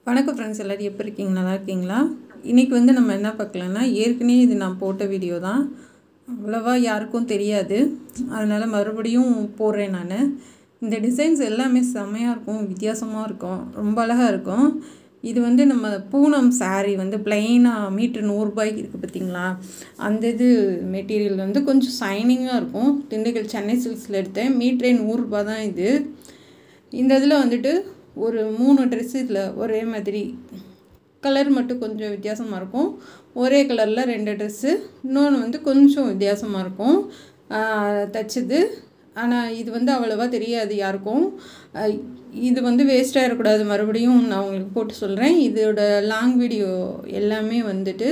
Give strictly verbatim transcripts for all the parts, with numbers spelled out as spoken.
வணக்கம் ஃப்ரெண்ட்ஸ், எல்லோரும் எப்படி இருக்கீங்க? நல்லா இருக்கீங்களா? இன்றைக்கி வந்து நம்ம என்ன பார்க்கலான்னா, ஏற்கனவே இது நான் போட்ட வீடியோ தான், அவ்வளோவா யாருக்கும் தெரியாது, அதனால் மறுபடியும் போடுறேன் நான். இந்த டிசைன்ஸ் எல்லாமே செம்மையாக இருக்கும், வித்தியாசமாக இருக்கும், ரொம்ப அழகாக இருக்கும். இது வந்து நம்ம பூனம் சாரீ வந்து ப்ளைனாக மீட்ரு நூறுரூபாய்க்கு இருக்குது பார்த்திங்களா, அந்த இது மெட்டீரியல் வந்து கொஞ்சம் ஷைனிங்காக இருக்கும். திண்டுக்கல் சென்னை சில்க்ஸில் எடுத்தேன், மீட்ரே நூறுரூபா தான் இது. இந்த இதில் வந்துட்டு ஒரு மூணு ட்ரெஸ் இதில் ஒரே மாதிரி கலர் மட்டும் கொஞ்சம் வித்தியாசமாக இருக்கும். ஒரே கலரில் ரெண்டு ட்ரெஸ்ஸு, இன்னொன்று வந்து கொஞ்சம் வித்தியாசமாக இருக்கும் தைச்சது. ஆனால் இது வந்து அவ்வளோவா தெரியாது யாருக்கும். இது வந்து வேஸ்ட் ஆகிடக்கூடாது, மறுபடியும் நான் உங்களுக்கு போட்டு சொல்கிறேன். இதோட லாங் வீடியோ எல்லாமே வந்துட்டு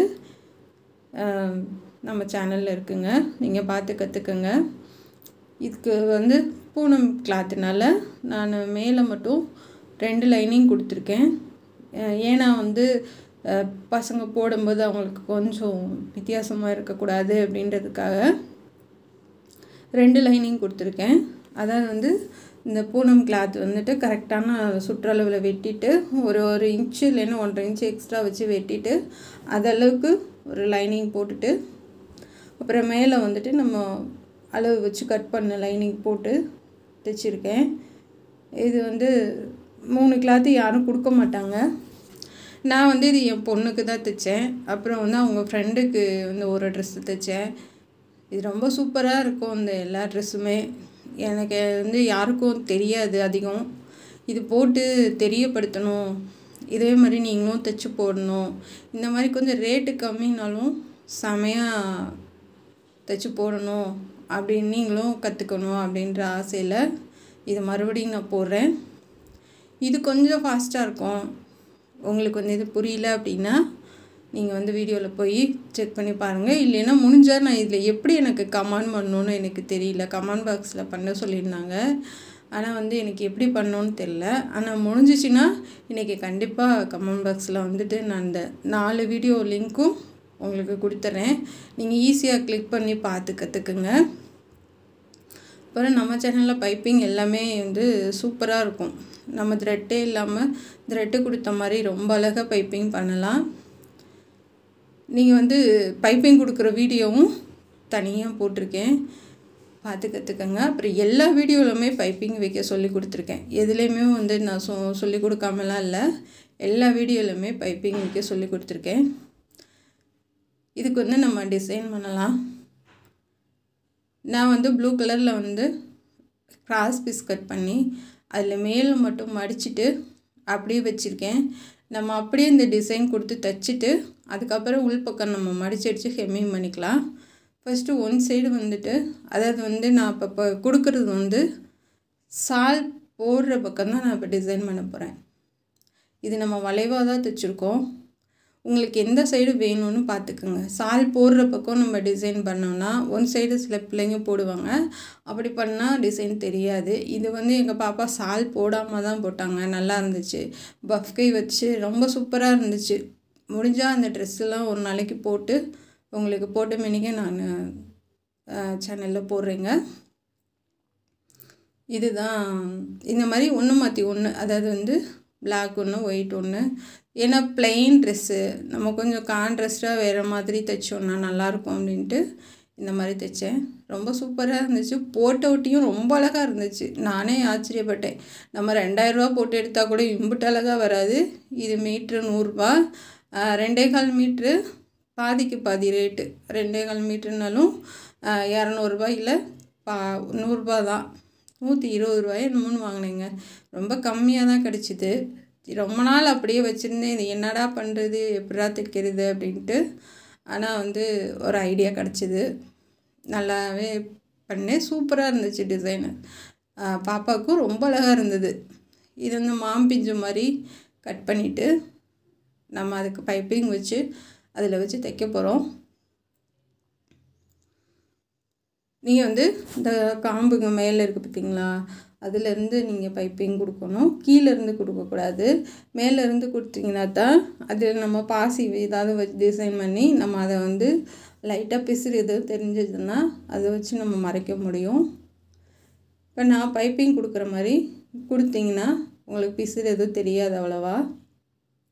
நம்ம சேனலில் இருக்குங்க, நீங்கள் பார்த்து கற்றுக்குங்க. இதுக்கு வந்து பூனம் கிளாத்துனால நான் மேலே மட்டும் ரெண்டு லைனிங் கொடுத்துருக்கேன். ஏன்னா வந்து பசங்க போடும்போது அவங்களுக்கு கொஞ்சம் வித்தியாசமாக இருக்கக்கூடாது அப்படின்றதுக்காக ரெண்டு லைனிங் கொடுத்துருக்கேன். அதாவது வந்து இந்த பூனம் கிளாத் வந்துட்டு கரெக்டான சுற்றளவில் வெட்டிட்டு ஒரு ஒரு இன்ச்சு இல்லைன்னா ஒன்றரை இன்ச்சு எக்ஸ்ட்ரா வச்சு வெட்டிட்டு அதளவுக்கு ஒரு லைனிங் போட்டுட்டு அப்புறம் மேலே வந்துட்டு நம்ம அளவு வச்சு கட் பண்ண லைனிங் போட்டு தைச்சிருக்கேன். இது வந்து மூணு கிளாத்து யாரும் கொடுக்க மாட்டாங்க. நான் வந்து இது என் பொண்ணுக்கு தான் தைச்சேன். அப்புறம் வந்து அவங்க ஃப்ரெண்டுக்கு வந்து ஒரு ட்ரெஸ்ஸு தைச்சேன். இது ரொம்ப சூப்பராக இருக்கும் இந்த எல்லா ட்ரெஸ்ஸுமே. எனக்கு வந்து யாருக்கும் தெரியாது அதிகம். இது போட்டு தெரியப்படுத்தணும், இதே மாதிரி நீங்களும் தைச்சி போடணும், இந்த மாதிரி கொஞ்சம் ரேட்டு கம்மினாலும் செமையாக தைச்சி போடணும் அப்படின்னு நீங்களும் கற்றுக்கணும் அப்படின்ற ஆசையில் இது மறுபடியும் நான் போடுறேன். இது கொஞ்சம் ஃபாஸ்ட்டாக இருக்கும். உங்களுக்கு வந்து இது புரியல அப்படின்னா நீங்கள் வந்து வீடியோவில் போய் செக் பண்ணி பாருங்கள். இல்லைன்னா முடிஞ்சால் நான் இதில் எப்படி எனக்கு கமெண்ட் பண்ணணுன்னு எனக்கு தெரியல, கமெண்ட் பாக்ஸில் பண்ண சொல்லியிருந்தாங்க. ஆனால் வந்து எனக்கு எப்படி பண்ணணுன்னு தெரில. ஆனால் முடிஞ்சிச்சின்னா இன்றைக்கி கண்டிப்பாக கமெண்ட் பாக்ஸில் வந்துட்டு நான் இந்த நாலு வீடியோ லிங்க்கும் உங்களுக்கு கொடுத்துட்றேன். நீங்கள் ஈஸியாக கிளிக் பண்ணி பார்த்து கற்றுக்குங்க. அப்புறம் நம்ம சேனலில் பைப்பிங் எல்லாமே வந்து சூப்பராக இருக்கும். நம்ம த்ரெட்டே இல்லாமல் த்ரெட்டு கொடுத்த மாதிரி ரொம்ப அழகாக பைப்பிங் பண்ணலாம். நீங்கள் வந்து பைப்பிங் கொடுக்குற வீடியோவும் தனியாக போட்டிருக்கேன், பார்த்து கற்றுக்கங்க. அப்புறம் எல்லா வீடியோவிலுமே பைப்பிங் வைக்க சொல்லி கொடுத்துருக்கேன். எதுலேயுமே வந்து நான் சொ சொல்லி கொடுக்காமலாம் இல்லை, எல்லா வீடியோவிலுமே பைப்பிங் வைக்க சொல்லி கொடுத்துருக்கேன். இதுக்கு வந்து நம்ம டிசைன் பண்ணலாம். நான் வந்து ப்ளூ கலரில் வந்து கிராஸ் பீஸ் கட் பண்ணி அதில் மேலே மட்டும் மடிச்சுட்டு அப்படியே வச்சுருக்கேன். நம்ம அப்படியே இந்த டிசைன் கொடுத்து தைச்சிட்டு அதுக்கப்புறம் உள்பக்கம் நம்ம மடிச்சு அடித்து ஹெம்மிங் பண்ணிக்கலாம். ஃபஸ்ட்டு ஒன் சைடு வந்துட்டு, அதாவது வந்து நான் இப்போ இப்போ கொடுக்குறது வந்து சால் போடுற பக்கம் தான் நான் இப்போ டிசைன் பண்ண போகிறேன். இது நம்ம வளைவாக தான் தைச்சிருக்கோம். உங்களுக்கு எந்த சைடு வேணும்னு பார்த்துக்குங்க. சால் போடுற பக்கம் நம்ம டிசைன் பண்ணோம்னா ஒன் சைடு சில பிள்ளைங்க போடுவாங்க, அப்படி பண்ணால் டிசைன் தெரியாது. இது வந்து எங்கள் பாப்பா சால் போடாமல் தான் போட்டாங்க, நல்லா இருந்துச்சு. பஃப் கை வச்சு ரொம்ப சூப்பராக இருந்துச்சு. முடிஞ்சால் அந்த ட்ரெஸ்ஸெல்லாம் ஒரு நாளைக்கு போட்டு உங்களுக்கு போட்ட மினிக்க நான் சேனலில் போடுறேங்க. இதுதான் இந்த மாதிரி ஒன்று மாற்றி ஒன்று, அதாவது வந்து பிளாக் ஒன்று ஒயிட் ஒன்று. ஏன்னா பிளெயின் ட்ரெஸ்ஸு நம்ம கொஞ்சம் கான்ட்ராஸ்ட்டாக வேறு மாதிரி தைச்சோன்னா நல்லாயிருக்கும் அப்படின்ட்டு இந்த மாதிரி தைச்சேன். ரொம்ப சூப்பராக இருந்துச்சு. போட்ட ஒட்டியும் ரொம்ப அழகாக இருந்துச்சு. நானே ஆச்சரியப்பட்டேன். நம்ம ரெண்டாயிரரூவா போட்டு எடுத்தால் கூட இம்புட்டு அழகாக வராது. இது மீட்ரு நூறுரூபா, ரெண்டே கால் மீட்ரு பாதிக்கு பாதி ரேட்டு. ரெண்டே கால் மீட்ருனாலும் இரநூறுபா இல்லை பா நூறுரூபா தான், நூற்றி இருபது ரூபாய் என்னமோன்னு வாங்கினேங்க. ரொம்ப கம்மியாக தான் கிடச்சிது. ரொம்ப நாள் அப்படியே வச்சுருந்தேன், இது என்னடா பண்ணுறது, எப்படா தைக்கிறது அப்படின்ட்டு. ஆனால் வந்து ஒரு ஐடியா கிடச்சிது, நல்லாவே பண்ணேன். சூப்பராக இருந்துச்சு டிசைனு. பாப்பாவுக்கும் ரொம்ப அழகாக இருந்தது. இது வந்து மாம்பிஞ்சு மாதிரி கட் பண்ணிவிட்டு நம்ம அதுக்கு பைப்பிங் வச்சு அதில் வச்சு தைக்க போகிறோம். நீங்கள் வந்து இந்த காம்புங்க மேலே இருக்குது பார்த்திங்களா, அதிலேருந்து நீங்கள் பைப்பிங் கொடுக்கணும். கீழேருந்து கொடுக்கக்கூடாது, மேலேருந்து கொடுத்தீங்கன்னா தான் அதில் நம்ம பாசி ஏதாவது வச்சு டிசைன் பண்ணி நம்ம அதை வந்து லைட்டாக பிசுறு எதுவும் தெரிஞ்சதுன்னா அதை வச்சு நம்ம மறைக்க முடியும். இப்போ நான் பைப்பிங் கொடுக்குற மாதிரி கொடுத்தீங்கன்னா உங்களுக்கு பிசுறு எதுவும் தெரியாது அவ்வளோவா.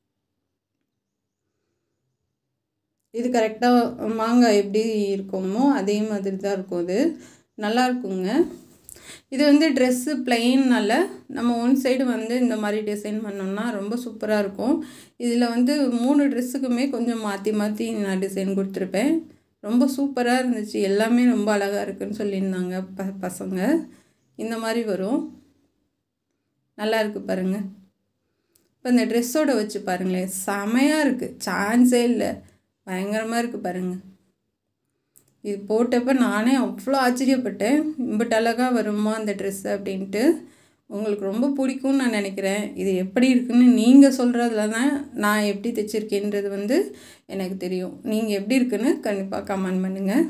இது கரெக்டாக மாங்காய் எப்படி இருக்குமோ அதே மாதிரி தான் இருக்கும். இது நல்லா இருக்குங்க. இது வந்து ட்ரெஸ்ஸு பிளெயின்னால நம்ம ஒன் சைடு வந்து இந்த மாதிரி டிசைன் பண்ணோம்னா ரொம்ப சூப்பராக இருக்கும். இதில் வந்து மூணு ட்ரெஸ்ஸுக்குமே கொஞ்சம் மாற்றி மாற்றி நான் டிசைன் கொடுத்துருப்பேன். ரொம்ப சூப்பராக இருந்துச்சு. எல்லாமே ரொம்ப அழகாக இருக்குதுன்னு சொல்லியிருந்தாங்க ப பசங்க. இந்த மாதிரி வரும். நல்லா இருக்குது பாருங்கள். இப்போ இந்த ட்ரெஸ்ஸோடு வச்சு பாருங்களேன், செமையாக இருக்குது. சான்ஸே இல்லை, பயங்கரமாக இருக்குது பாருங்கள். இது போட்டப்போ நானே அவ்வளோ ஆச்சரியப்பட்டேன். இம்பட்டு அழகாக வருமா அந்த ட்ரெஸ்ஸு அப்படின்ட்டு. உங்களுக்கு ரொம்ப பிடிக்கும்னு நான் நினைக்கிறேன். இது எப்படி இருக்குன்னு நீங்கள் சொல்கிறதுல தான் நான் எப்படி தைச்சிருக்கேன்றது வந்து எனக்கு தெரியும். நீங்கள் எப்படி இருக்குன்னு கண்டிப்பாக கமெண்ட் பண்ணுங்கள்.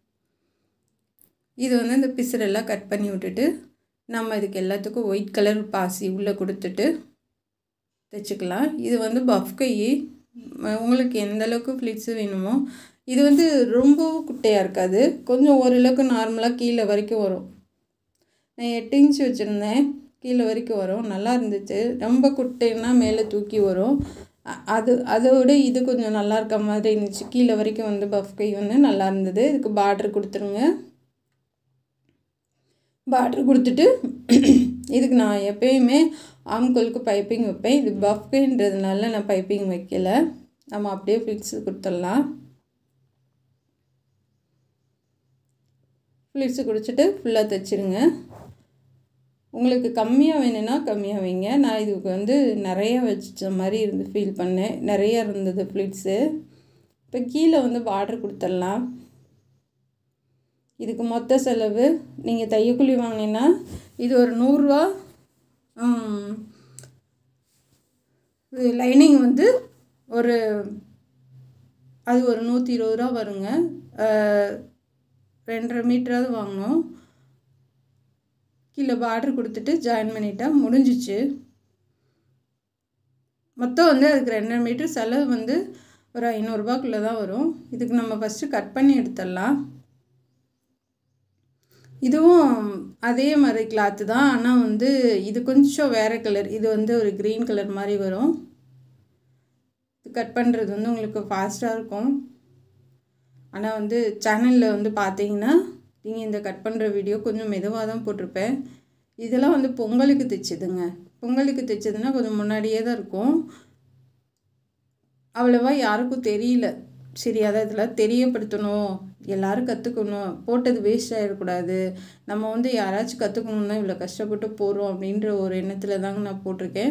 இது வந்து இந்த பிசுரெல்லாம் கட் பண்ணி விட்டுட்டு நம்ம இதுக்கு எல்லாத்துக்கும் ஒயிட் கலர் பாசி உள்ளே கொடுத்துட்டு தைச்சிக்கலாம். இது வந்து பஃப் கை. உங்களுக்கு எந்த அளவுக்கு ஃப்ளிட்ஸு வேணுமோ, இது வந்து ரொம்பவும் குட்டையாக இருக்காது, கொஞ்சம் ஓரளவுக்கு நார்மலாக கீழே வரைக்கும் வரும். நான் எட்டு இன்ச்சு வச்சுருந்தேன், கீழே வரைக்கும் வரும். நல்லா இருந்துச்சு. ரொம்ப குட்டைன்னா மேலே தூக்கி வரும். அது அதோட இது கொஞ்சம் நல்லா இருக்க மாதிரி இருந்துச்சு. கீழே வரைக்கும் வந்து பஃப் கை வந்து நல்லா இருந்தது. இதுக்கு பார்டர் கொடுத்துருங்க. பார்டர் கொடுத்துட்டு இதுக்கு நான் எப்பயுமே ஆம்கோலுக்கு பைப்பிங் வைப்பேன். இது பஃப் கைன்றதுனால நான் பைப்பிங் வைக்கல. நம்ம அப்படியே ஃப்ளிட்ஸு கொடுத்துடலாம். ஃப்ளிட்ஸு குடிச்சிட்டு ஃபுல்லாக தைச்சிருங்க. உங்களுக்கு கம்மியாக வேணும்னா கம்மியாக வைங்க. நான் இதுக்கு வந்து நிறையா வச்ச மாதிரி இருந்து ஃபீல் பண்ணேன். நிறையா இருந்தது ஃப்ளிட்ஸு. இப்போ கீழே வந்து பார்டர் கொடுத்துடலாம். இதுக்கு மொத்த செலவு நீங்கள் தையக்கூலி வாங்கினீங்கன்னா இது ஒரு நூறுரூவா. லைனிங் வந்து ஒரு அது ஒரு நூற்றி இருபது ரூபா வருங்க. ரெண்டரை மீட்டராவது வாங்கினோம். கீழே பார்டர் கொடுத்துட்டு ஜாயின் பண்ணிட்டா முடிஞ்சிச்சு. மொத்தம் வந்து அதுக்கு ரெண்டரை மீட்டர் செலவு வந்து ஒரு ஐநூறுரூபாக்குள்ளே தான் வரும். இதுக்கு நம்ம ஃபஸ்ட்டு கட் பண்ணி எடுத்துடலாம். இதுவும் அதே மாதிரி கிளாத்து தான், ஆனால் வந்து இது கொஞ்சம் வேறு கலர். இது வந்து ஒரு க்ரீன் கலர் மாதிரி வரும். இது கட் பண்ணுறது வந்து உங்களுக்கு ஃபாஸ்ட்டாக இருக்கும். ஆனால் வந்து சேனலில் வந்து பார்த்தீங்கன்னா நீங்கள் இந்த கட் பண்ணுற வீடியோ கொஞ்சம் மெதுவாக தான் போட்டிருப்பேன். இதெல்லாம் வந்து பொங்கலுக்கு தைச்சதுங்க. பொங்கலுக்கு தைச்சதுன்னா கொஞ்சம் முன்னாடியே தான் இருக்கும். அவ்வளோவா யாருக்கும் தெரியல. சரி, அதை இதெல்லாம் தெரியப்படுத்தணும், எல்லோரும் கற்றுக்கணும், போட்டது வேஸ்ட் ஆகிடக்கூடாது, நம்ம வந்து யாராச்சும் கற்றுக்கணும் தான் இவ்வளோ கஷ்டப்பட்டு போகிறோம் அப்படின்ற ஒரு எண்ணத்தில் தாங்க நான் போட்டிருக்கேன்.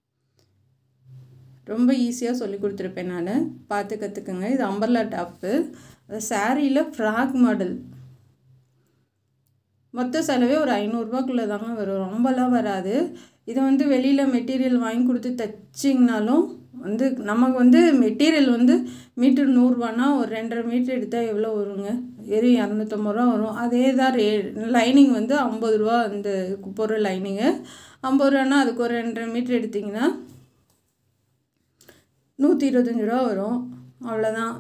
ரொம்ப ஈஸியாக சொல்லி கொடுத்துருப்பேன் நான். பார்த்து கற்றுக்குங்க. இது அம்பர்லா டாப்பு. அது சாரியில் ஃப்ராக் மாடல். மொத்த செலவே ஒரு ஐநூறுரூபாக்குள்ளே தாங்க வரும், ரொம்பலாம் வராது. இது வந்து வெளியில் மெட்டீரியல் வாங்கி கொடுத்து தைச்சிங்கனாலும் வந்து நமக்கு வந்து மெட்டீரியல் வந்து மீட்டர் நூறுரூவானா ஒரு ரெண்டரை மீட்டர் எடுத்தால் எவ்வளோ வருங்க? வெறும் இரநூத்தம்பது ரூபா வரும். அதே தான் ரே லைனிங் வந்து ஐம்பது ரூபா. அந்த பொருள் லைனிங்கு ஐம்பது ரூபானா அதுக்கு ஒரு ரெண்டரை மீட்டர் எடுத்திங்கன்னா நூற்றி இருபத்தஞ்சி ரூபா வரும். அவ்வளோதான்.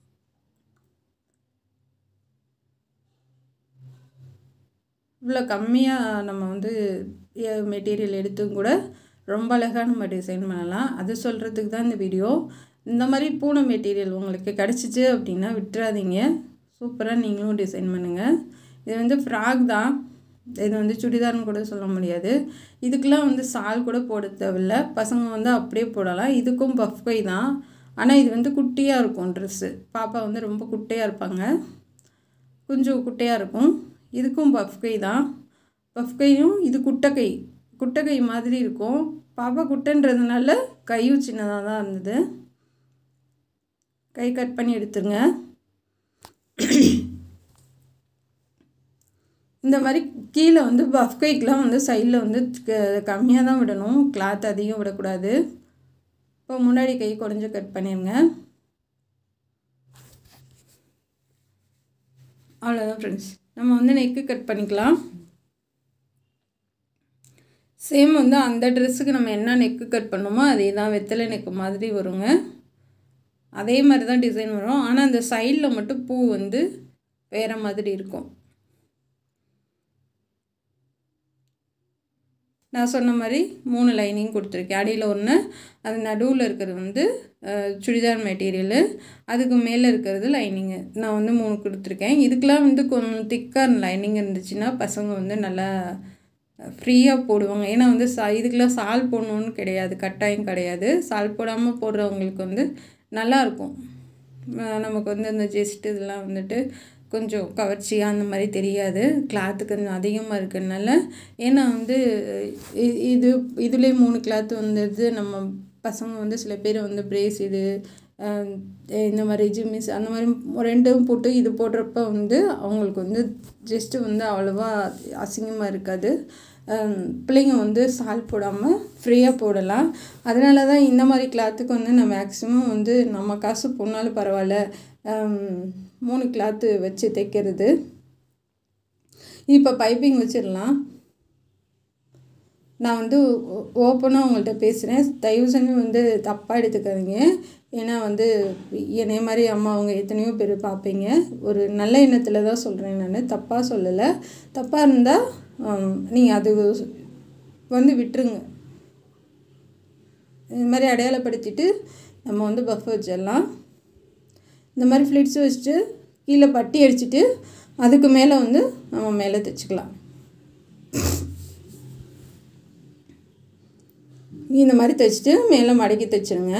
இவ்வளோ கம்மியாக நம்ம வந்து மெட்டீரியல் எடுத்தும் கூட ரொம்ப அழகாக நம்ம டிசைன் பண்ணலாம். அது சொல்கிறதுக்கு தான் இந்த வீடியோ. இந்த மாதிரி பூனை மெட்டீரியல் உங்களுக்கு கிடச்சிச்சு அப்படின்னா விட்டுறாதீங்க. சூப்பராக நீங்களும் டிசைன் பண்ணுங்கள். இது வந்து ஃப்ராக் தான். இது வந்து சுடிதார்னு கூட சொல்ல முடியாது. இதுக்கெலாம் வந்து சால் கூட போட தேவையில்லை. பசங்க வந்து அப்படியே போடலாம். இதுக்கும் பஃப் கை தான். ஆனால் இது வந்து குட்டியாக இருக்கும் ட்ரெஸ்ஸு. பாப்பா வந்து ரொம்ப குட்டையாக இருப்பாங்க, கொஞ்சம் குட்டையாக இருக்கும். இதுக்கும் பஃப் கை தான். பஃப் கையும் இது குட்டை குட்டை மாதிரி இருக்கும். பாப்பா குட்டைன்றதுனால கையும் சின்னதாக தான் இருந்தது. கை கட் பண்ணி எடுத்துருங்க. இந்த மாதிரி கீழே வந்து பஃப் கைக்கெலாம் வந்து சைடில் வந்து கம்மியாக தான் விடணும், கிளாத் அதிகம் விடக்கூடாது. இப்போ முன்னாடி கை குறைஞ்சு கட் பண்ணிடுங்க. அவ்வளோதான் ஃப்ரெண்ட்ஸ். நம்ம வந்து நெக்கு கட் பண்ணிக்கலாம். சேம் வந்து அந்த ட்ரெஸ்ஸுக்கு நம்ம என்ன நெக்கு கட் பண்ணோமோ அதே தான், வெத்தலை நெக்கு மாதிரி வருங்க. அதே மாதிரி தான் டிசைன் வரும். ஆனால் அந்த சைடில் மட்டும் பூ வந்து வேறு மாதிரி இருக்கும். நான் சொன்ன மாதிரி மூணு லைனிங் கொடுத்துருக்கேன். அடியில் ஒன்று, அது நடுவில் இருக்கிறது வந்து சுடிதார் மெட்டீரியலு, அதுக்கு மேலே இருக்கிறது லைனிங்கு. நான் வந்து மூணு கொடுத்துருக்கேன். இதுக்கெலாம் வந்து கொஞ்சம் திக்காக லைனிங் இருந்துச்சுன்னா பசங்க வந்து நல்லா ஃப்ரீயாக போடுவாங்க. ஏன்னா வந்து சா இதுக்கெலாம் சால் போடணுன்னு கிடையாது, கட்டாயம் கிடையாது. சால் போடாமல் போடுறவங்களுக்கு வந்து நல்லாயிருக்கும். நமக்கு வந்து அந்த ஜெஸ்ட் இதெல்லாம் வந்துட்டு கொஞ்சம் கவர்ச்சியாக அந்த மாதிரி தெரியாது. கிளாத்து கொஞ்சம் அதிகமாக இருக்கிறதுனால. ஏன்னா வந்து இது இதுலேயே மூணு கிளாத்து வந்துடுது. நம்ம பசங்க வந்து சில பேர் வந்து பிரேஸ் இது இந்த மாதிரி ஜிம்மிஸ் அந்த மாதிரி ரெண்டும் போட்டு இது போடுறப்ப வந்து அவங்களுக்கு வந்து ஜஸ்ட்டு வந்து அவ்வளோவா அசிங்கமாக இருக்காது. பிள்ளைங்க வந்து சால் போடாமல் ஃப்ரீயாக போடலாம். அதனால தான் இந்த மாதிரி கிளாத்துக்கு வந்து நான் மேக்ஸிமம் வந்து நம்ம காசு போனாலும் பரவாயில்ல மூணு கிளாத்து வச்சு தைக்கிறது. இப்போ பைப்பிங் வச்சிடலாம். நான் வந்து ஓப்பனாக உங்கள்கிட்ட பேசுகிறேன், தயவு செஞ்சு வந்து தப்பாக எடுத்துக்காதீங்க. ஏன்னா வந்து என்னைய மாதிரி அம்மா அவங்க எத்தனையோ பேர் பார்ப்பீங்க. ஒரு நல்ல எண்ணத்தில் தான் சொல்கிறேன், நான் தப்பாக சொல்லலை. தப்பாக இருந்தால் நீங்கள் அது வந்து விட்டுருங்க. இந்த மாதிரி அடையாளப்படுத்திட்டு நம்ம வந்து பஃப் வச்சிடலாம். இந்த மாதிரி ஃப்ளிட்ஸ் வச்சுட்டு கீழே பட்டி அடிச்சுட்டு அதுக்கு மேலே வந்து நம்ம மேலே தைச்சிக்கலாம். இந்த மாதிரி தைச்சிட்டு மேலே மடக்கி தைச்சிருங்க.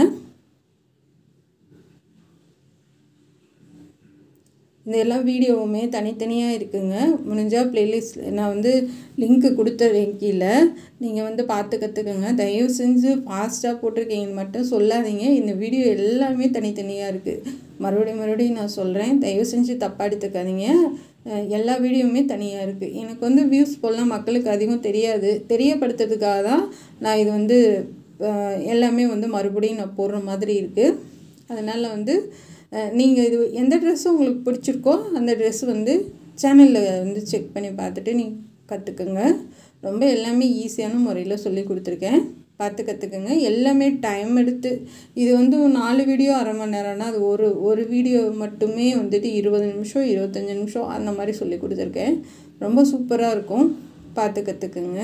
இந்த எல்லா வீடியோவுமே தனித்தனியாக இருக்குங்க. முடிஞ்சால் ப்ளேலிஸ்ட் நான் வந்து லிங்க்கு கொடுத்துறேன் கீழே, நீங்கள் வந்து பார்த்து கற்றுக்கோங்க. தயவு செஞ்சு ஃபாஸ்ட்டாக போட்டிருக்கீங்கன்னு மட்டும் சொல்லாதீங்க. இந்த வீடியோ எல்லாமே தனித்தனியாக இருக்குது. மறுபடியும் மறுபடியும் நான் சொல்கிறேன், தயவு செஞ்சு தப்பாக எடுத்துக்காதீங்க. எல்லா வீடியோவுமே தனியாக இருக்குது. எனக்கு வந்து வியூஸ் போடலாம் மக்களுக்கு அதிகம் தெரியாது, தெரியப்படுத்துறதுக்காக தான் நான் இது வந்து எல்லாமே வந்து மறுபடியும் நான் போடுற மாதிரி இருக்குது. அதனால் வந்து நீங்கள் இது எந்த ட்ரெஸ்ஸும் உங்களுக்கு பிடிச்சிருக்கோ அந்த ட்ரெஸ் வந்து சேனலில் வந்து செக் பண்ணி பார்த்துட்டு நீங்கள் கற்றுக்குங்க. ரொம்ப எல்லாமே ஈஸியான முறையில் சொல்லி கொடுத்துருக்கேன், பார்த்து கற்றுக்குங்க. எல்லாமே டைம் எடுத்து, இது வந்து நாலு வீடியோ அரை மணி நேரம்னா அது ஒரு ஒரு வீடியோ மட்டுமே வந்துட்டு இருபது நிமிஷம் இருபத்தஞ்சி நிமிஷம் அந்த மாதிரி சொல்லி கொடுத்துருக்கேன். ரொம்ப சூப்பராக இருக்கும், பார்த்து கற்றுக்குங்க.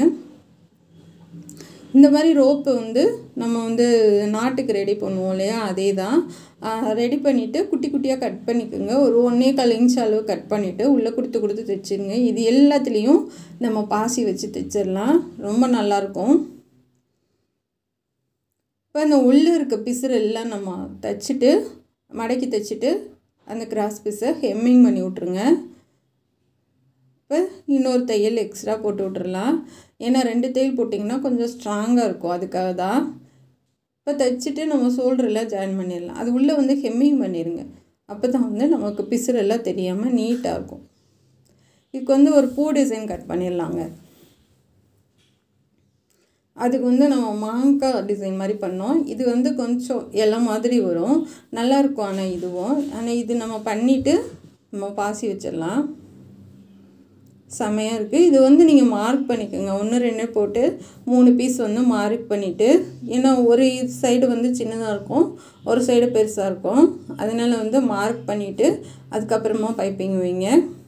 இந்த மாதிரி ரோப்பு வந்து நம்ம வந்து நாட்டுக்கு ரெடி பண்ணுவோம் இல்லையா, அதே தான் ரெடி பண்ணிவிட்டு குட்டி குட்டியாக கட் பண்ணிக்கோங்க. ஒரு ஒன்றே கால் இன்ச் அளவு கட் பண்ணிவிட்டு உள்ளே கொடுத்து கொடுத்து தைச்சிருங்க. இது எல்லாத்துலேயும் நம்ம பாசி வச்சு தைச்சிடலாம், ரொம்ப நல்லாயிருக்கும். இப்போ இந்த உள்ளே இருக்க பிசுறு எல்லாம் நம்ம தைச்சிட்டு மடக்கி தைச்சிட்டு அந்த கிராஸ் பீஸை ஹெம்மிங் பண்ணி விட்ருங்க. இப்போ இன்னொரு தையல் எக்ஸ்ட்ரா போட்டு விட்றலாம். ஏன்னா ரெண்டு தையல் போட்டிங்கன்னா கொஞ்சம் ஸ்ட்ராங்காக இருக்கும், அதுக்காக தான். இப்போ தைச்சிட்டு நம்ம ஷோல்டரில் ஜாயின் பண்ணிடலாம். அது உள்ளே வந்து ஹெம்மிங் பண்ணிடுங்க, அப்போ தான் வந்து நமக்கு பிசுறெல்லாம் தெரியாமல் நீட்டாக இருக்கும். இதுக்கு வந்து ஒரு பூ டிசைன் கட் பண்ணிடலாங்க. அதுக்கு வந்து நம்ம மாங்காய் டிசைன் மாதிரி பண்ணோம். இது வந்து கொஞ்சம் இலை மாதிரி வரும், நல்லாயிருக்கும். ஆனால் இதுவும் ஆனால் இது நம்ம பண்ணிவிட்டு நம்ம பாசி வச்சிடலாம். செமையாக இருக்குது. இது வந்து நீங்கள் மார்க் பண்ணிக்கோங்க, ஒன்று ரெண்டு போட்டு மூணு பீஸ் வந்து மார்க் பண்ணிவிட்டு, ஏன்னா ஒரு சைடு வந்து சின்னதாக இருக்கும், ஒரு சைடு பெருசாக இருக்கும். அதனால் வந்து மார்க் பண்ணிவிட்டு அதுக்கப்புறமா பைப்பிங் வைங்க.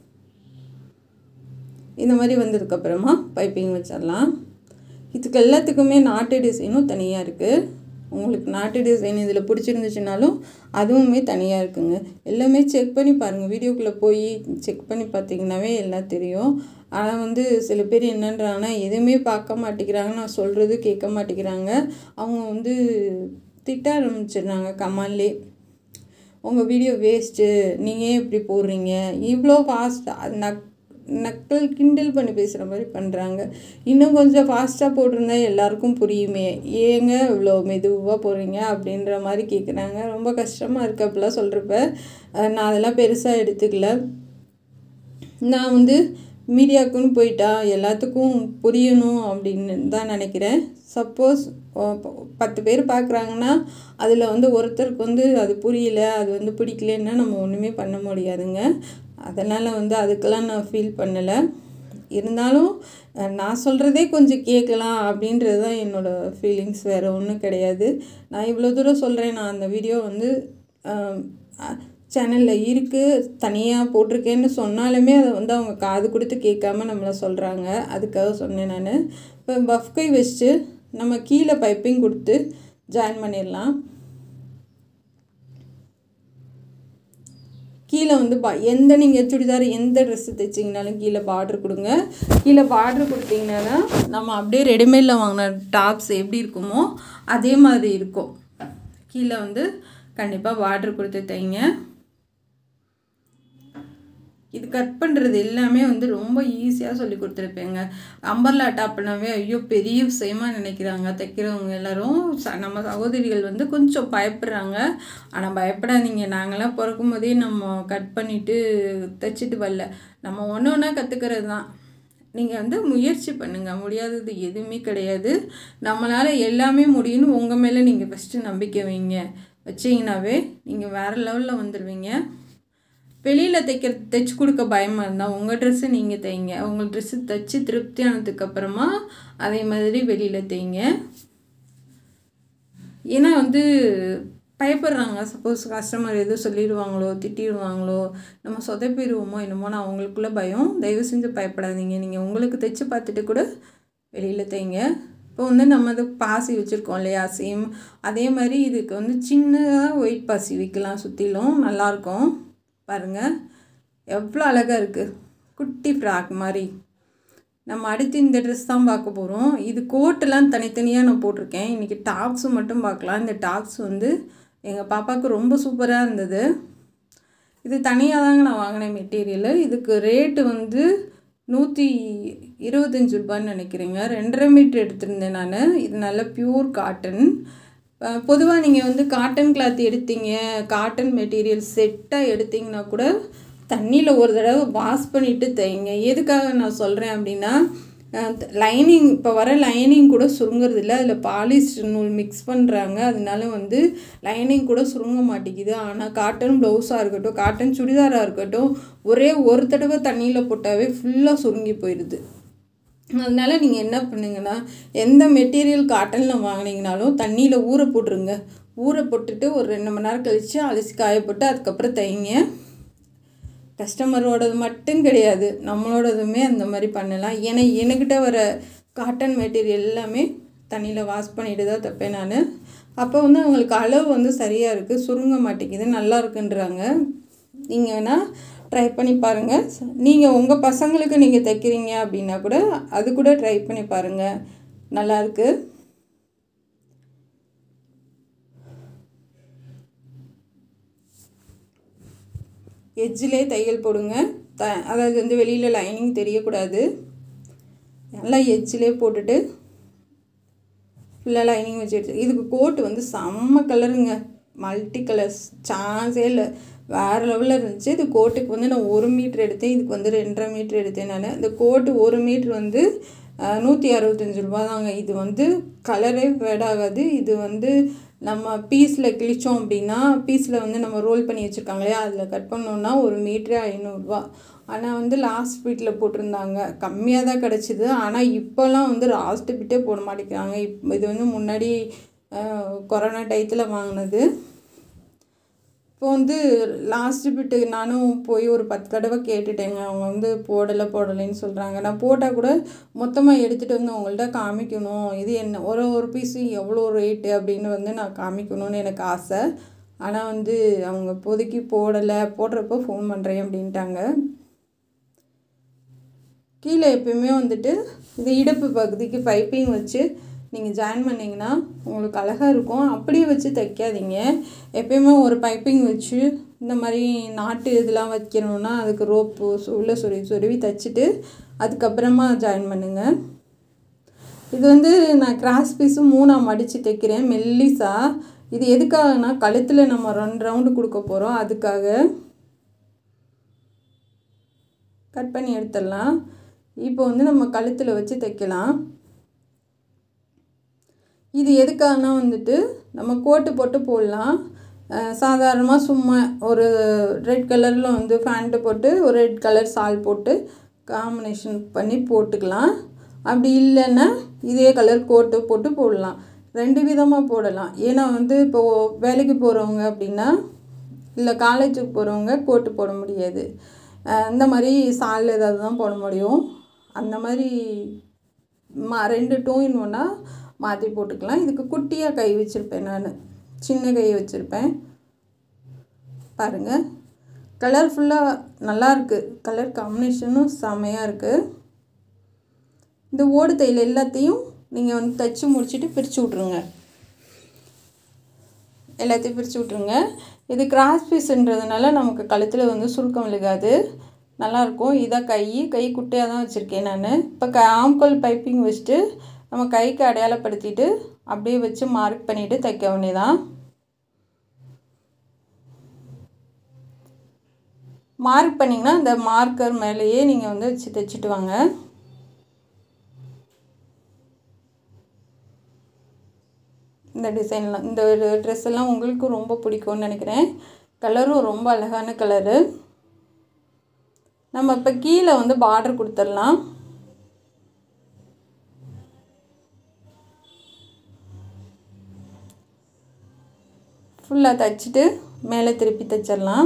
இந்த மாதிரி வந்ததுக்கப்புறமா பைப்பிங் வச்சிடலாம். இதுக்கு எல்லாத்துக்குமே நாட்டு டிசைனும் தனியாக இருக்குது. உங்களுக்கு நாட்டு டிசைன் இதில் பிடிச்சிருந்துச்சுனாலும் அதுவுமே தனியாக இருக்குங்க. எல்லாமே செக் பண்ணி பாருங்கள், வீடியோக்குள்ளே போய் செக் பண்ணி பார்த்தீங்கன்னாவே எல்லாம் தெரியும். ஆனால் வந்து சில பேர் என்னன்றாங்கன்னா எதுவுமே பார்க்க மாட்டேங்கிறாங்க, நான் சொல்கிறது கேட்க மாட்டேங்கிறாங்க. அவங்க வந்து திட்ட ஆரம்பிச்சிடுறாங்க கமெண்ட்லே, உங்கள் வீடியோ வேஸ்ட்டு, நீங்கள் ஏன் இப்படி போடுறீங்க, இவ்வளோ ஃபாஸ்ட்டாக நக் நக்கல் கிண்டல் பண்ணி பேசுகிற மாதிரி பண்ணுறாங்க. இன்னும் கொஞ்சம் ஃபாஸ்ட்டாக போட்டிருந்தா எல்லாருக்கும் புரியுமே, ஏங்க இவ்வளோ மெதுவாக போடுறீங்க அப்படின்ற மாதிரி கேட்குறாங்க. ரொம்ப கஷ்டமாக இருக்குது அப்படிலாம் சொல்கிறப்ப. நான் அதெல்லாம் பெருசாக எடுத்துக்கல. நான் வந்து மீடியாவுக்குன்னு போயிட்டா எல்லாத்துக்கும் புரியணும் அப்படின்னு தான் நினைக்கிறேன். சப்போஸ் பத்து பேர் பார்க்குறாங்கன்னா அதில் வந்து ஒருத்தருக்கு வந்து அது புரியல, அது வந்து பிடிக்கலன்னா நம்ம ஒன்றுமே பண்ண முடியாதுங்க. அதனால் வந்து அதுக்கெல்லாம் நான் ஃபீல் பண்ணலை. இருந்தாலும் நான் சொல்கிறதே கொஞ்சம் கேட்கலாம் அப்படின்றது தான் என்னோடய ஃபீலிங்ஸ், வேறு ஒன்றும் கிடையாது. நான் இவ்வளோ தூரம் சொல்கிறேன், நான் அந்த வீடியோ வந்து சேனலில் இருக்குது, தனியாக போட்டிருக்கேன்னு சொன்னாலுமே அதை வந்து அவங்க காது கொடுத்து கேட்காம நம்மளை சொல்கிறாங்க. அதுக்காக சொன்னேன் நான். இப்போ பஃப் கை வச்சுட்டு நம்ம கீழே பைப்பிங் கொடுத்து ஜாயின் பண்ணிடலாம். கீழே வந்து பா எந்த நீங்கள் சுடிதார் எந்த ட்ரெஸ்ஸு தைச்சிங்கனாலும் கீழே பார்ட்ரு கொடுங்க. கீழே பார்ட்ரு கொடுத்தீங்கன்னா நம்ம அப்படியே ரெடிமேடில் வாங்கின டாப்ஸ் எப்படி இருக்குமோ அதே மாதிரி இருக்கும். கீழே வந்து கண்டிப்பாக பார்ட்ரு கொடுத்து தைங்க. இது கட் பண்ணுறது எல்லாமே வந்து ரொம்ப ஈஸியாக சொல்லி கொடுத்துருப்பேங்க. அம்பர்லா டாப்னாவே ஐயோ பெரிய விஷயமாக நினைக்கிறாங்க தைக்கிறவங்க எல்லோரும். ச நம்ம சகோதரிகள் வந்து கொஞ்சம் பயப்படுறாங்க. ஆனால் பயப்படாதீங்க, நாங்களாம் பிறக்கும் போதே நம்ம கட் பண்ணிவிட்டு தைச்சிட்டு வரல. நம்ம ஒன்று ஒன்றா கற்றுக்கிறது தான். நீங்கள் வந்து முயற்சி பண்ணுங்கள், முடியாதது எதுவுமே கிடையாது. நம்மளால் எல்லாமே முடியும்னு உங்கள் மேலே நீங்கள் ஃபஸ்ட்டு நம்பிக்கை வைங்க. வச்சிங்கனாவே நீங்கள் வேறு லெவலில் வந்துடுவீங்க. வெளியில் தைக்கிற தைச்சி கொடுக்க பயமாக இருந்தால் உங்கள் ட்ரெஸ்ஸு நீங்கள் தைங்க. உங்கள் ட்ரெஸ்ஸு தைச்சி திருப்தி ஆனதுக்கப்புறமா அதே மாதிரி வெளியில் தைங்க. ஏன்னா வந்து பயப்படுறாங்க, சப்போஸ் கஸ்டமர் எதுவும் சொல்லிடுவாங்களோ திட்டிடுவாங்களோ நம்ம சொதப்பிடுவோமோ என்னமோன்னு அவங்களுக்குள்ள பயம். தயவு செஞ்சு பயப்படாதீங்க. நீங்கள் உங்களுக்கு தைச்சி பார்த்துட்டு கூட வெளியில் தைங்க. இப்போ வந்து நம்ம அது பாசி வச்சுருக்கோம் இல்லையா, சேம் அதே மாதிரி இதுக்கு வந்து சின்னதாக ஒயிட் பாசி வைக்கலாம். சுற்றிலும் நல்லாயிருக்கும். பாருங்கள் எவ்வளோ அழகாக இருக்குது, குட்டி ஃப்ராக் மாதிரி. நம்ம அடுத்து இந்த ட்ரெஸ் தான் பார்க்க போகிறோம். இது கோட்டெல்லாம் தனித்தனியாக நான் போட்டிருக்கேன். இன்றைக்கி டாப்ஸு மட்டும் பார்க்கலாம். இந்த டாப்ஸ் வந்து எங்கள் பாப்பாவுக்கு ரொம்ப சூப்பராக இருந்தது. இது தனியாக தாங்க நான் வாங்கினேன் மெட்டீரியலு. இதுக்கு ரேட்டு வந்து நூற்றி இருபத்தஞ்சி ரூபான்னு நினைக்கிறேங்க. ரெண்டரை மீட்ரு எடுத்திருந்தேன் நான். இது நல்ல பியூர் காட்டன். பொதுவாக நீங்கள் வந்து காட்டன் கிளாத் எடுத்தீங்க, காட்டன் மெட்டீரியல் செட்டாக எடுத்திங்கன்னா கூட தண்ணியில் ஒரு தடவை வாஷ் பண்ணிவிட்டு தைங்க. எதுக்காக நான் சொல்கிறேன் அப்படின்னா, லைனிங் இப்போ வர லைனிங் கூட சுருங்கிறது இல்லை, அதில் பாலிஸ்டர் நூல் மிக்ஸ் பண்ணுறாங்க. அதனால வந்து லைனிங் கூட சுருங்க மாட்டேங்குது. ஆனால் காட்டன் ப்ளவுஸாக இருக்கட்டும், காட்டன் சுடிதாராக இருக்கட்டும், ஒரே ஒரு தடவை தண்ணியில் போட்டாவே ஃபுல்லாக சுருங்கி போயிடுது. அதனால் நீங்கள் என்ன பண்ணுங்கன்னா, எந்த மெட்டீரியல் காட்டனில் வாங்கினீங்கனாலும் தண்ணியில் ஊற போட்டுருங்க. ஊற போட்டுட்டு ஒரு ரெண்டு மணி நேரம் கழித்து அலசி காய போட்டு அதுக்கப்புறம் தைங்க. கஸ்டமரோடது மட்டும் கிடையாது, நம்மளோடதுமே அந்த மாதிரி பண்ணலாம். ஏன்னா என்கிட்ட வர காட்டன் மெட்டீரியல் எல்லாமே தண்ணியில் வாஷ் பண்ணிட்டு தான் தைப்பேன் நான். அப்போ வந்து அவங்களுக்கு அளவு வந்து சரியாக இருக்குது, சுருங்க மாட்டேங்குது, நல்லா இருக்குன்றாங்க. நீங்கள் வேணால் ட்ரை பண்ணி பாருங்கள். நீங்கள் உங்கள் பசங்களுக்கு நீங்கள் தைக்கிறீங்க அப்படின்னா கூட அது கூட ட்ரை பண்ணி பாருங்கள், நல்லாயிருக்கு. எட்ஜிலே தையல் போடுங்க. த அதாவது வந்து வெளியில் லைனிங் தெரியக்கூடாது. நல்லா எட்ஜிலே போட்டுட்டு ஃபுல்லாக லைனிங் வச்சு எடுத்து. இதுக்கு கோட்டு வந்து செம்ம கலருங்க, மல்டி கலர்ஸ், சான்ஸே இல்லை, வேறு லெவலில் இருந்துச்சு. இது கோட்டுக்கு வந்து நான் ஒரு மீட்ரு எடுத்தேன், இதுக்கு வந்து ரெண்டரை மீட்ரு எடுத்தேன் நான். இந்த கோட்டு ஒரு மீட்ரு வந்து நூற்றி அறுபத்தஞ்சி ரூபா தாங்க. இது வந்து கலரே ஃபேட் ஆகாது. இது வந்து நம்ம பீஸில் கிழிச்சோம் அப்படின்னா, பீஸில் வந்து நம்ம ரோல் பண்ணி வச்சுருக்காங்க இல்லையா, அதில் கட் பண்ணோன்னா ஒரு மீட்ரு ஐநூறுரூவா. ஆனால் வந்து லாஸ்ட் பீட்டில் போட்டிருந்தாங்க, கம்மியாக தான் கிடச்சிது. ஆனால் இப்போல்லாம் வந்து லாஸ்ட் பீட்டே போட மாட்டேங்கிறாங்க. இப் இது வந்து முன்னாடி கொரோனா டயத்தில் வாங்கினது. இப்போ வந்து லாஸ்ட் பிட்டு நானும் போய் ஒரு பத்து தடவை கேட்டுட்டேங்க. அவங்க வந்து போடலை போடலைன்னு சொல்கிறாங்க. நான் போட்டால் கூட மொத்தமாக எடுத்துகிட்டு வந்து அவங்கள்ட்ட காமிக்கணும், இது என்ன ஒரு ஒரு பீஸு எவ்வளோ ரேட்டு அப்படின்னு வந்து நான் காமிக்கணும்னு எனக்கு ஆசை. ஆனால் வந்து அவங்க இப்போதைக்கு போடலை, போடுறப்போ ஃபோன் பண்ணுறேன் அப்படின்ட்டாங்க. கீழே எப்பயுமே வந்துட்டு இது இடுப்பு பகுதிக்கு பைப்பிங் வச்சு நீங்கள் ஜாயின் பண்ணிங்கன்னா உங்களுக்கு அழகாக இருக்கும். அப்படியே வச்சு தைக்காதீங்க. எப்பயுமே ஒரு பைப்பிங் வச்சு இந்த மாதிரி நாட்டு இதெல்லாம் வைக்கணுன்னா அதுக்கு ரோப்பு உள்ள சொருவி சொருவி தைச்சிட்டு அதுக்கப்புறமா ஜாயின் பண்ணுங்கள். இது வந்து நான் கிராஸ் பீஸும் மூணாக மடித்து தைக்கிறேன் மெல்லிசா. இது எதுக்காகனா கழுத்தில் நம்ம ரெண்டு ரவுண்டு கொடுக்க போகிறோம், அதுக்காக. கட் பண்ணி எடுத்துடலாம். இப்போ வந்து நம்ம கழுத்தில் வச்சு தைக்கலாம். இது எதுக்காகனா வந்துட்டு நம்ம கோட்டு போட்டு போடலாம். சாதாரணமாக சும்மா ஒரு ரெட் கலரில் வந்து ஃபேண்ட்டு போட்டு ஒரு ரெட் கலர் சால் போட்டு காம்பினேஷன் பண்ணி போட்டுக்கலாம். அப்படி இல்லைன்னா இதே கலர் கோட்டு போட்டு போடலாம். ரெண்டு விதமாக போடலாம். ஏன்னா வந்து இப்போது வேலைக்கு போகிறவங்க அப்படின்னா, இல்லை காலேஜுக்கு போகிறவங்க கோட்டு போட முடியாது. இந்த மாதிரி சால் ஏதாவது தான் போட முடியும். அந்த மாதிரி மா ரெண்டு டூ இன் ஒன்னாக மாற்றி போட்டுக்கலாம். இதுக்கு குட்டியாக கை வச்சுருப்பேன், நான் சின்ன கை வச்சுருப்பேன். பாருங்கள், கலர்ஃபுல்லாக நல்லாயிருக்கு, கலர் காம்பினேஷனும் செமையாக இருக்குது. இந்த ஓடு தையல் எல்லாத்தையும் நீங்கள் வந்து தைச்சி முடிச்சுட்டு பிரித்து விட்ருங்க. எல்லாத்தையும் பிரித்து விட்ருங்க. இது கிராஸ் பீஸுன்றதுனால நமக்கு கழுத்தில் வந்து சுருக்கம் விழுகாது, நல்லாயிருக்கும். இதான் கை கை குட்டையாக தான் வச்சுருக்கேன் நான். இப்போ க ஆம்கோல் பைப்பிங் வச்சுட்டு நம்ம கைக்கு அடையாளப்படுத்திட்டு அப்படியே வச்சு மார்க் பண்ணிவிட்டு தைக்க வேண்டியதான். மார்க் பண்ணிங்கன்னா இந்த மார்க்கர் மேலேயே நீங்கள் வந்து வச்சு தைச்சிட்டு வாங்க. இந்த டிசைன்லாம், இந்த ட்ரெஸ் எல்லாம் உங்களுக்கு ரொம்ப பிடிக்கும்னு நினைக்கிறேன். கலரும் ரொம்ப அழகான கலரு. நம்ம இப்போ கீழே வந்து பார்டர் கொடுத்துடலாம். ஃபுல்லாக தைச்சிட்டு மேலே திருப்பி தைச்சிடலாம்.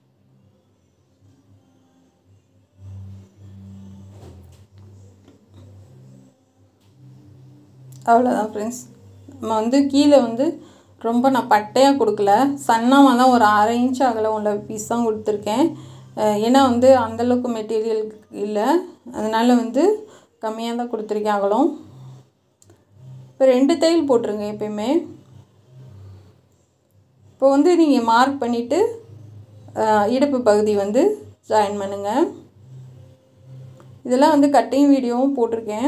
அவ்வளோதான் ஃப்ரெண்ட்ஸ். நம்ம வந்து கீழே வந்து ரொம்ப நான் பட்டையாக கொடுக்கல, சன்னமாக தான் ஒரு அரை இன்ச் அகலம் உள்ள பீஸ் தான் கொடுத்துருக்கேன். ஏன்னா வந்து அந்தளவுக்கு மெட்டீரியல் இல்லை, அதனால் வந்து கம்மியாக தான் கொடுத்துருக்கேன் அகலம். இப்போ ரெண்டு தையல் போட்டுருங்க எப்பயுமே. இப்போ வந்து நீங்கள் மார்க் பண்ணிவிட்டு இடுப்பு பகுதி வந்து ஜாயின் பண்ணுங்கள். இதெல்லாம் வந்து கட்டிங் வீடியோவும் போட்டிருக்கேன்.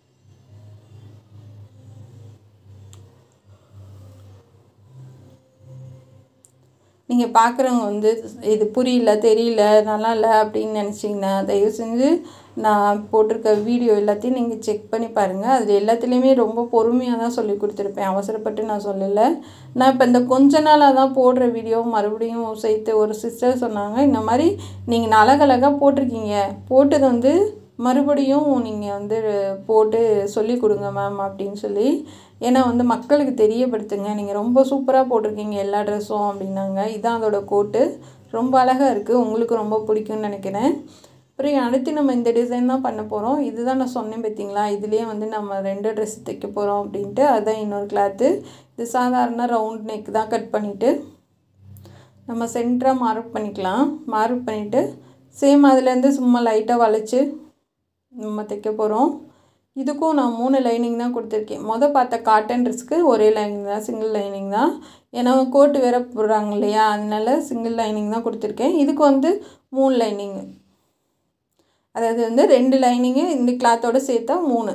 நீங்கள் பார்க்குறவங்க வந்து இது புரியல, தெரியல, நல்லா இல்லை அப்படின்னு நினச்சிங்கன்னா தயவு செஞ்சு நான் போட்டிருக்க வீடியோ எல்லாத்தையும் நீங்கள் செக் பண்ணி பாருங்கள். அதில் எல்லாத்துலேயுமே ரொம்ப பொறுமையாக தான் சொல்லி கொடுத்துருப்பேன், அவசரப்பட்டு நான் சொல்லலை. நான் இப்போ இந்த கொஞ்ச நாளாக தான் போடுற வீடியோ மறுபடியும் சேர்த்து ஒரு சிஸ்டர் சொன்னாங்க, இந்த மாதிரி நீங்கள் அழகழகாக போட்டிருக்கீங்க, போட்டது வந்து மறுபடியும் நீங்கள் வந்து போட்டு சொல்லி கொடுங்க மேம் அப்படின்னு சொல்லி. ஏன்னா வந்து மக்களுக்கு தெரியப்படுத்துங்க, நீங்கள் ரொம்ப சூப்பராக போட்டிருக்கீங்க எல்லா ட்ரெஸ்ஸும் அப்படின்னாங்க. இதான் அதோட கோட்டு, ரொம்ப அழகாக இருக்குது, உங்களுக்கு ரொம்ப பிடிக்கும்னு நினைக்கிறேன். அப்புறம் அடுத்து நம்ம இந்த டிசைன் தான் பண்ண போகிறோம். இதுதான் நான் சொன்னேன் பார்த்தீங்களா, இதுலேயே வந்து நம்ம ரெண்டு ட்ரெஸ் தைக்க போகிறோம் அப்படின்ட்டு. அதுதான் இன்னொரு கிளாத்து. இது சாதாரண ரவுண்ட் நெக் தான். கட் பண்ணிவிட்டு நம்ம சென்டராக மார்க் பண்ணிக்கலாம். மார்க் பண்ணிவிட்டு சேம் அதுலேருந்து சும்மா லைட்டாக வளைச்சி நம்ம தைக்க போகிறோம். இதுக்கும் நான் மூணு லைனிங் தான் கொடுத்துருக்கேன். மொதல் பார்த்த காட்டன் ட்ரெஸ்க்கு ஒரே லைனிங் தான், சிங்கிள் லைனிங் தான். ஏன்னா கோட்டு வேறு போடுறாங்க இல்லையா, அதனால சிங்கிள் லைனிங் தான் கொடுத்துருக்கேன். இதுக்கு வந்து மூணு லைனிங்கு, அதாவது வந்து ரெண்டு லைனிங்கு இந்த கிளாத்தோடு சேர்த்தா மூணு.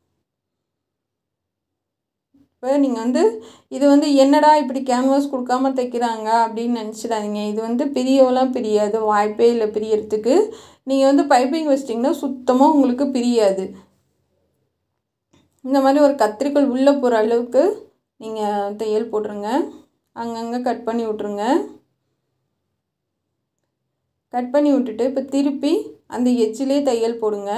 இப்போ நீங்கள் வந்து இது வந்து என்னடா இப்படி கேன்வாஸ் கொடுக்காம தைக்கிறாங்க அப்படின்னு நினச்சிடாதீங்க. இது வந்து பிரியவெல்லாம் பிரியாது, வாய்ப்பே இல்லை பிரியறதுக்கு. நீங்கள் வந்து பைப்பிங் வச்சிட்டிங்கன்னா சுத்தமாக உங்களுக்கு பிரியாது. இந்த மாதிரி ஒரு கத்திரிக்கோல் உள்ளே போகிற அளவுக்கு நீங்கள் தையல் போட்டுருங்க. அங்கங்கே கட் பண்ணி விட்ருங்க. கட் பண்ணி விட்டுட்டு இப்போ திருப்பி அந்த எட்ஜிலே தையல் போடுங்க.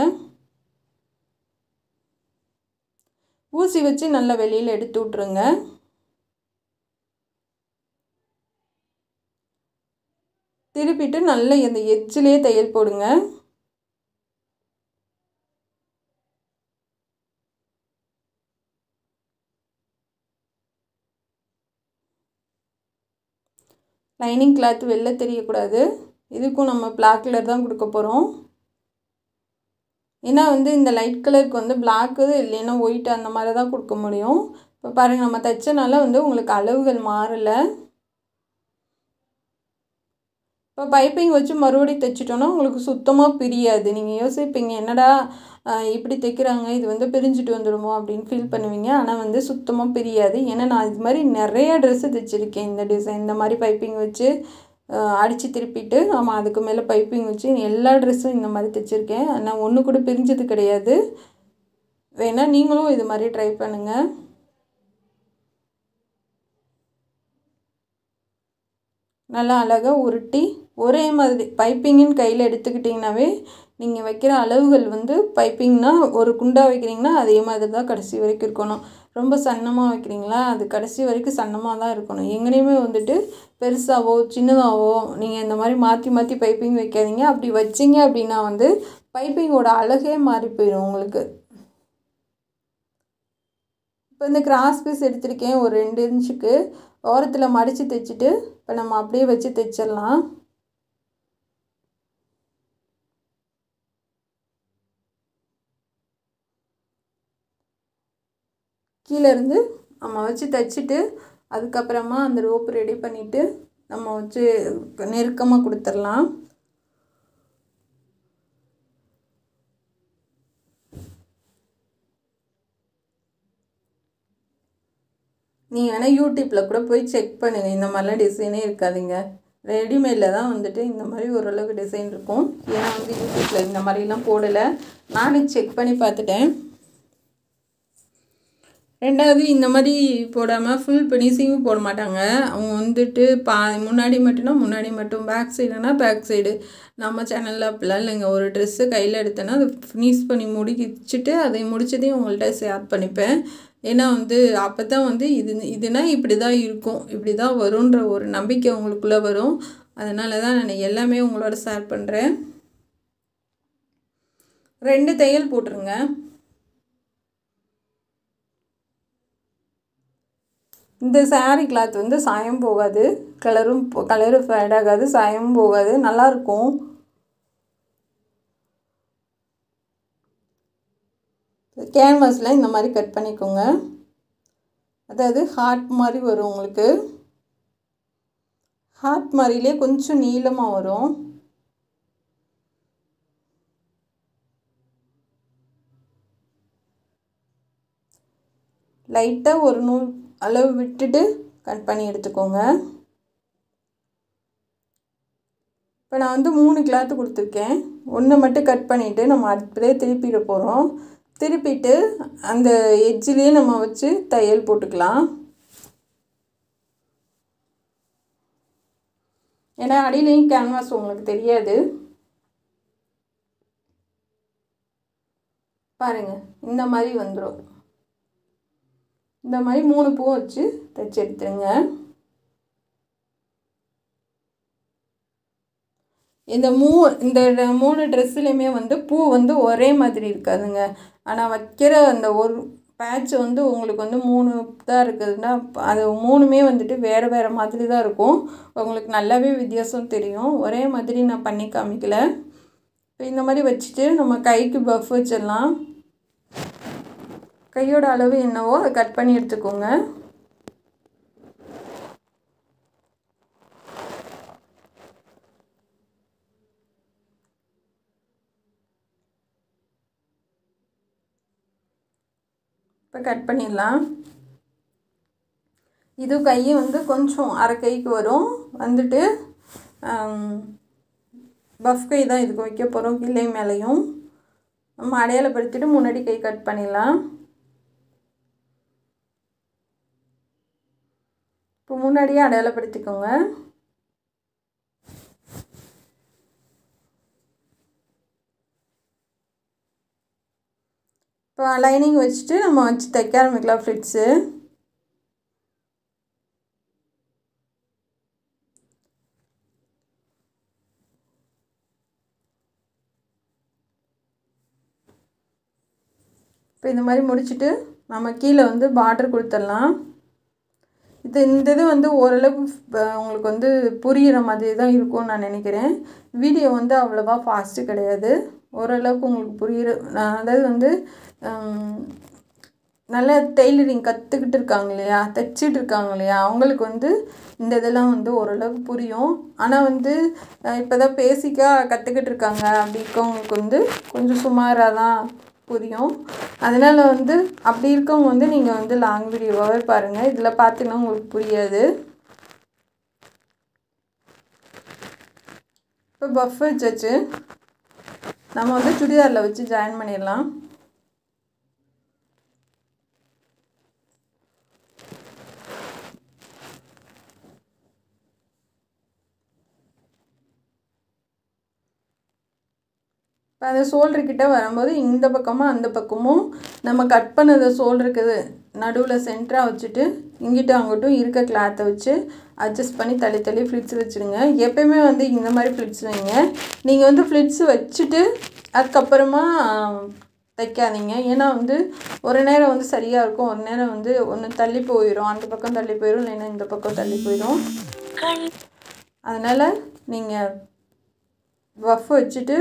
ஊசி வச்சு நல்லா வெளியில் எடுத்து விட்ருங்க. திருப்பிட்டு நல்லா அந்த எட்ஜிலே தையல் போடுங்க. லைனிங் கிளாத் வெளில தெரியக்கூடாது. இதுக்கும் நம்ம பிளாக் கலர் தான் கொடுக்க போகிறோம். ஏன்னா வந்து இந்த லைட் கலருக்கு வந்து பிளாக்கு இல்லைன்னா ஒயிட் அந்த மாதிரி தான் கொடுக்க முடியும். இப்போ பாருங்கள், நம்ம தைச்சனால வந்து உங்களுக்கு அளவுகள் மாறலை. இப்போ பைப்பிங் வச்சு மறுபடியும் தைச்சிட்டோன்னா உங்களுக்கு சுத்தமாக பிரியாது. நீங்கள் யோசிப்பீங்க, என்னடா இப்படி தைக்கிறாங்க, இது வந்து பிரிஞ்சுட்டு வந்துடுமோ அப்படின்னு ஃபீல் பண்ணுவீங்க. ஆனால் வந்து சுத்தமாக பிரியாது. ஏன்னா நான் இது மாதிரி நிறையா ட்ரெஸ்ஸு தைச்சிருக்கேன். இந்த டிசைன் இந்த மாதிரி பைப்பிங் வச்சு அடித்து திருப்பிட்டு நம்ம அதுக்கு மேலே பைப்பிங் வச்சு எல்லா ட்ரெஸ்ஸும் இந்த மாதிரி தைச்சிருக்கேன். ஆனால் ஒன்று கூட பிரிஞ்சது கிடையாது. வேணால் நீங்களும் இது மாதிரி ட்ரை பண்ணுங்கள். நல்லா அழகாக உருட்டி ஒரே மாதிரி பைப்பிங்கின்னு கையில் எடுத்துக்கிட்டிங்கனாவே நீங்கள் வைக்கிற அளவுகள் வந்து பைப்பிங்னா ஒரு குண்டா வைக்கிறீங்கன்னா அதே மாதிரி தான் கடைசி வரைக்கும் இருக்கணும். ரொம்ப சன்னமாக வைக்கிறீங்களா, அது கடைசி வரைக்கும் சன்னமாக தான் இருக்கணும். எங்கேயுமே வந்துட்டு பெருசாகவோ சின்னதாகவோ நீங்கள் இந்த மாதிரி மாற்றி மாற்றி பைப்பிங் வைக்காதீங்க. அப்படி வச்சிங்க அப்படின்னா வந்து பைப்பிங்கோட அழகே மாறி போயிடும் உங்களுக்கு. இப்போ இந்த கிராஸ் பீஸ் எடுத்திருக்கேன் ஒரு ரெண்டு இன்ச்சுக்கு. ஓரத்தில் மடித்து தைச்சிட்டு இப்போ நம்ம அப்படியே வச்சு தைச்சிடலாம். கீழேருந்து நம்ம வச்சு தைச்சிட்டு அதுக்கப்புறமா அந்த ரோப்பு ரெடி பண்ணிவிட்டு நம்ம வச்சு நெருக்கமாக கொடுத்துடலாம். நீங்கள் வேணால் யூடியூப்பில் கூட போய் செக் பண்ணுங்கள். இந்த மாதிரிலாம் டிசைனே இருக்காதுங்க. ரெடிமேடில் தான் வந்துட்டு இந்த மாதிரி ஓரளவுக்கு டிசைன் இருக்கும். ஏன்னா வந்து யூடியூப்பில் இந்த மாதிரிலாம் போடலை. நானும் செக் பண்ணி பார்த்துட்டேன். ரெண்டாவது இந்த மாதிரி போடாமல் ஃபுல் ஃபினிஷிங்கும் போட மாட்டாங்க. அவங்க வந்துட்டு பா முன்னாடி மட்டும்னா முன்னாடி மட்டும், பேக் சைடுனா பேக் சைடு. நம்ம சேனலில் அப்படிலாம் இல்லைங்க. ஒரு ட்ரெஸ்ஸு கையில் எடுத்தேன்னா அதை ஃபினிஷ் பண்ணி முடிச்சிட்டு அதை முடிச்சதையும் உங்கள்கிட்ட ஷேர் பண்ணிப்பேன். ஏன்னா வந்து அப்போ தான் வந்து இது இதுனா இப்படி தான் இருக்கும், இப்படி தான் வரும்ன்ற ஒரு நம்பிக்கை உங்களுக்குள்ளே வரும். அதனால தான் நான் எல்லாமே உங்களோட ஷேர் பண்ணுறேன். ரெண்டு தையல் போட்டுருங்க. இந்த சாரீ கிளாத் வந்து சாயம் போகாது, கலரும் கலரும் ஃபேட் ஆகாது, சாயமும் போகாது, நல்லாயிருக்கும். கேன்வாஸில் இந்த மாதிரி கட் பண்ணிக்கோங்க. அதாவது ஹார்ட் மாதிரி வரும் உங்களுக்கு. ஹார்ட் மாதிரிலே கொஞ்சம் நீளமாக வரும். லைட்டாக ஒரு நூல் அளவு விட்டுட்டு கட் பண்ணி எடுத்துக்கோங்க. இப்போ நான் வந்து மூணு கிளாத்து கொடுத்துருக்கேன். ஒன்று மட்டும் கட் பண்ணிவிட்டு நம்ம அப்படியே திருப்பிட போகிறோம். திருப்பிட்டு அந்த எட்ஜிலேயே நம்ம வச்சு தையல் போட்டுக்கலாம். ஏன்னா அடியிலையும் கேன்வாஸ் உங்களுக்கு தெரியாது. பாருங்கள், இந்த மாதிரி வந்துடும். இந்த மாதிரி மூணு பூ வச்சு தைச்சி எடுத்துருங்க. இந்த மூ இந்த மூணு ட்ரெஸ்ஸுலேயுமே வந்து பூ வந்து ஒரே மாதிரி இருக்காதுங்க. ஆனால் வைக்கிற அந்த ஒரு பேட்ச் வந்து உங்களுக்கு வந்து மூணு தான் இருக்குதுன்னா அது மூணுமே வந்துட்டு வேறு வேறு மாதிரி தான் இருக்கும். உங்களுக்கு நல்லாவே வித்தியாசம் தெரியும். ஒரே மாதிரி நான் பண்ணி காமிக்கல. இப்போ இந்த மாதிரி வச்சுட்டு நம்ம கைக்கு பஃப் வச்சிடலாம். கையோட அளவு என்னவோ அதை கட் பண்ணி எடுத்துக்கோங்க. இப்போ கட் பண்ணிடலாம். இது கை வந்து கொஞ்சம் அரை கைக்கு வரும். வந்துட்டு பஃப் கை தான் இதுக்கு வைக்க போகிறோம். கீழே மேலேயும் நம்ம அடையாளப்படுத்திட்டு முன்னாடி கை கட் பண்ணிடலாம். இப்போ முன்னாடியே அடையாளப்படுத்திக்கோங்க. இப்போ லைனிங் வச்சுட்டு நம்ம வச்சு தைக்க ஆரம்பிக்கலாம் ஃப்ளிட்ஸு. இப்போ இந்த மாதிரி முடிச்சுட்டு நம்ம கீழே வந்து பார்டர் கொடுத்துடலாம். இது இந்த இது வந்து ஓரளவுக்கு உங்களுக்கு வந்து புரிகிற மாதிரி தான் இருக்கும்னு நான் நினைக்கிறேன். வீடியோ வந்து அவ்வளோவா ஃபாஸ்ட்டு கிடையாது. ஓரளவுக்கு உங்களுக்கு புரிகிற, அதாவது வந்து நல்லா டெய்லரிங் கற்றுக்கிட்டு இருக்காங்க இல்லையா, தைச்சிட்டு இருக்காங்க இல்லையா, அவங்களுக்கு வந்து இந்த இதெல்லாம் வந்து ஓரளவுக்கு புரியும். ஆனால் வந்து இப்போ தான் பேசிக்காக கற்றுக்கிட்டு இருக்காங்க அப்படி இருக்கவங்களுக்கு வந்து கொஞ்சம் சுமாராக தான் புரியும். அதனால் வந்து அப்படி இருக்கவங்க வந்து நீங்கள் வந்து லாங் வீடியோவாகவே பாருங்கள். இதில் பார்த்தீங்கன்னா உங்களுக்கு புரியாது. இப்போ பஃப் வச்சாச்சு. நம்ம வந்து சுடிதாரில் வச்சு ஜாயின் பண்ணிடலாம். இப்போ அந்த ஷோல்டர்கிட்ட வரும்போது இந்த பக்கமும் அந்த பக்கமும் நம்ம கட் பண்ணதை ஷோல்டருக்கு நடுவில் சென்டராக வச்சுட்டு இங்கிட்ட அங்கிட்டும் இருக்க கிளாத்தை வச்சு அட்ஜஸ்ட் பண்ணி தள்ளி தள்ளி ஃப்ளிட்ஸ் வச்சுருங்க. எப்போயுமே வந்து இந்த மாதிரி ஃப்ளிட்ஸ் வைங்க. நீங்கள் வந்து ஃப்ளிட்ஸ் வச்சுட்டு அதுக்கப்புறமா தைக்காதீங்க. ஏன்னா வந்து ஒரு நேரம் வந்து சரியாக இருக்கும், ஒரு நேரம் வந்து ஒன்று தள்ளி போயிடும், அந்த பக்கம் தள்ளி போயிடும், இல்லைன்னா இந்த பக்கம் தள்ளி போயிடும். அதனால் நீங்கள் பஃப் வச்சுட்டு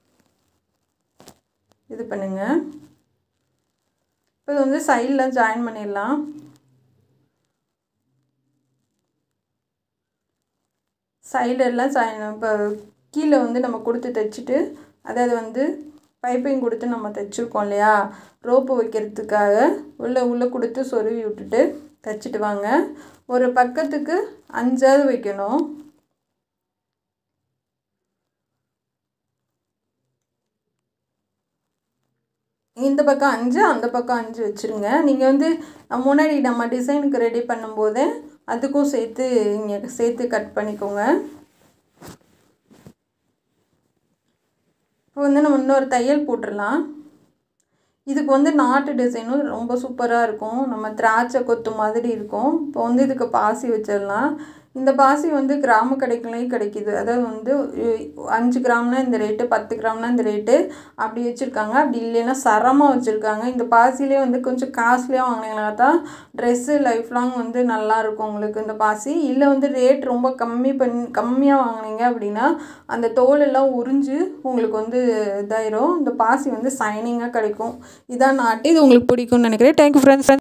இது பண்ணுங்கள். இப்போ இது வந்து சைடில் ஜாயின் பண்ணிடலாம். சைடெல்லாம் ஜாயின் இப்போ கீழே வந்து நம்ம கொடுத்து தைச்சிட்டு அதாவது வந்து பைப்பிங் கொடுத்து நம்ம தைச்சிருக்கோம் இல்லையா, ரோப்பு வைக்கிறதுக்காக உள்ளே உள்ளே கொடுத்து சொருவி விட்டுட்டு தைச்சிட்டு வாங்க. ஒரு பக்கத்துக்கு அஞ்சாவது வைக்கணும். இந்த பக்கம் அஞ்சு, அந்த பக்கம் அஞ்சு வச்சுருங்க. நீங்கள் வந்து முன்னாடி நம்ம டிசைனுக்கு ரெடி பண்ணும்போதே அதுக்கும் சேர்த்து இங்கே சேர்த்து கட் பண்ணிக்கோங்க. இப்போ வந்து நம்ம இன்னொரு தையல் போட்டுடலாம். இதுக்கு வந்து நாட்டு டிசைனும் ரொம்ப சூப்பராக இருக்கும், நம்ம திராட்சை கொத்து மாதிரி இருக்கும். இப்போ வந்து இதுக்கு பாசி வச்சிடலாம். இந்த பாசி வந்து கிராம கடைகளையும் கிடைக்கிது. அதாவது வந்து அஞ்சு கிராம்னா இந்த ரேட்டு, பத்து கிராம்னா இந்த ரேட்டு அப்படி வச்சுருக்காங்க. அப்படி இல்லைன்னா சரமாக வச்சுருக்காங்க. இந்த பாசிலே வந்து கொஞ்சம் காஸ்ட்லியாக வாங்கினீங்கன்னா தான் ட்ரெஸ்ஸு லைஃப் லாங் வந்து நல்லாயிருக்கும் உங்களுக்கு இந்த பாசி. இல்லை வந்து ரேட் ரொம்ப கம்மி பண்ணி கம்மியாக வாங்கினீங்க அப்படின்னா அந்த தோலெல்லாம் உறிஞ்சு உங்களுக்கு வந்து இதாயிரும். இந்த பாசி வந்து சைனிங்காக கிடைக்கும். இதான் நாட்டு. இது உங்களுக்கு பிடிக்கும்னு நினைக்கிறேன். Thank you friends.